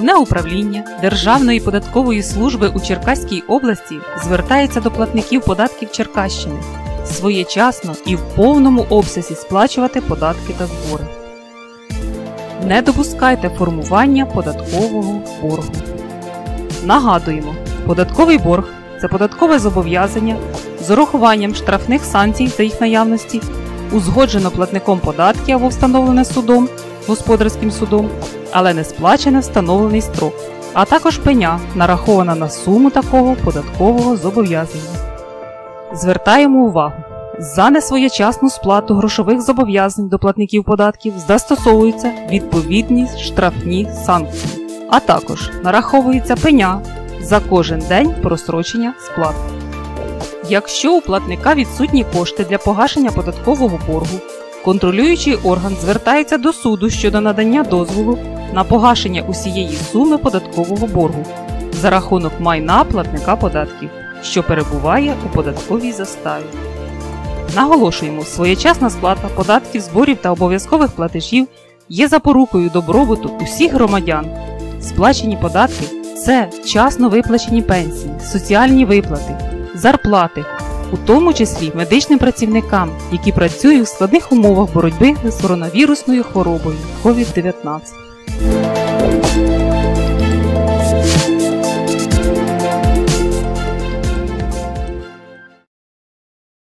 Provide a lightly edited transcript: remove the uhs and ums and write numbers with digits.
Головне управління Державної податкової служби у Черкаській області звертається до платників податків Черкащини своєчасно і в повному обсязі сплачувати податки та збори. Не допускайте формування податкового боргу. Нагадуємо, податковий борг – це податкове зобов'язання з урахуванням штрафних санкцій за їх наявності, узгоджено платником податки або встановлене судом, господарським судом, але не сплачене встановлений строк, а також пеня, нарахована на суму такого податкового зобов'язання. Звертаємо увагу, за несвоєчасну сплату грошових зобов'язань до платників податків застосовуються відповідні штрафні санкції, а також нараховується пеня за кожен день прострочення сплати. Якщо у платника відсутні кошти для погашення податкового боргу, контролюючий орган звертається до суду щодо надання дозволу на погашення усієї суми податкового боргу за рахунок майна платника податків, що перебуває у податковій заставі. Наголошуємо, своєчасна сплата податків, зборів та обов'язкових платежів є запорукою добробуту усіх громадян. Сплачені податки – це вчасно виплачені пенсії, соціальні виплати, зарплати, у тому числі медичним працівникам, які працюють в складних умовах боротьби з коронавірусною хворобою COVID-19.